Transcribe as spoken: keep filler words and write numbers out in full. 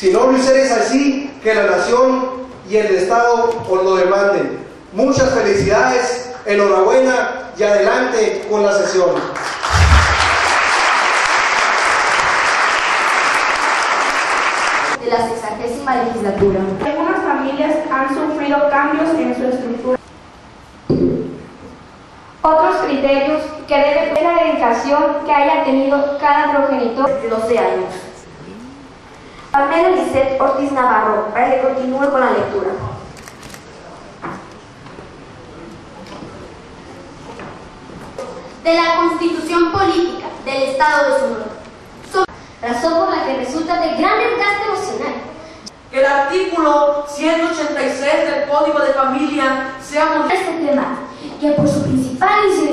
Si no lo hicieres así, que la nación y el Estado os lo demanden. Muchas felicidades, enhorabuena y adelante con la sesión. De la sexagésima legislatura. Algunas familias han sufrido cambios en su estructura. Otros criterios que deben ser la dedicación que haya tenido cada progenitor De doce años. Palmera Lisset Ortiz Navarro, para que continúe con la lectura. De la Constitución Política del Estado de Sonora. Son razón por la que resulta de gran desgaste emocional. Que el artículo ciento ochenta y seis del Código de Familia sea Este tema, que por su principal incidencia